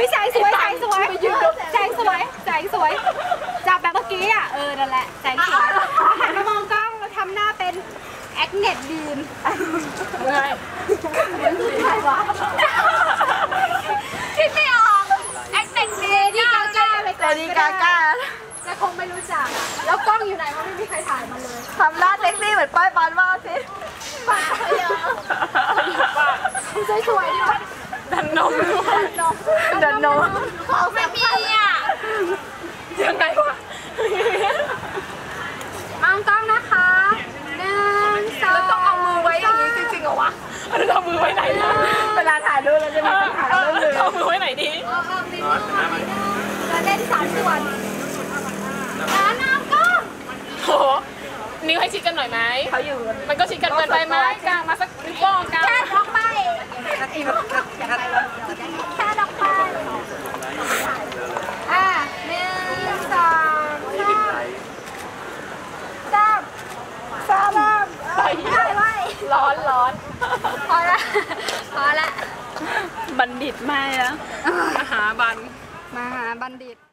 ฮ้ยแสงสวยแสงสวยแสงสวยแสงสวยจับแบบเมื่อกี้อ่ะนั่นแหละแสงสวยหันมามองกล้องแล้วทำหน้าเป็นแอคเน็ตบีนเมื่อยใครวะคิดไม่ออกแอคเน็ตบีนที่กาก้าไปก่อนดีกาก้าแต่คงไม่รู้จักแล้วกล้องอยู่ไหนว่าไม่มีใครถ่ายมาเลยทำหน้าเซ็กซี่เหมือนป้ายบานมากสิปากเยอะสวยๆดิวะดันนมดันนมของไม่มีอ่ะยังไงวะมองกล้องนะคะ1 2 แล้วต้องเอามือไว้อย่างนี้จริงๆเหรอวะเราเอามือไว้ไหนนะเวลาถ่ายรูปเราจะมีปัญหาเรื่องมือเอามือไว้ไหนดีเราเล่น3 ส่วนน้ำกล้องโหนิ้วให้ชิดกันหน่อยไหมเขาอยู่มันก็ชิดกันเกินไปไหมกลางมาสักนิ้วโป้งกลางแค่ดอกไม้แค่ดอกไม้1 2 3ไปร้อนพอละบัณฑิตไม่แล้วมหาบัณฑิต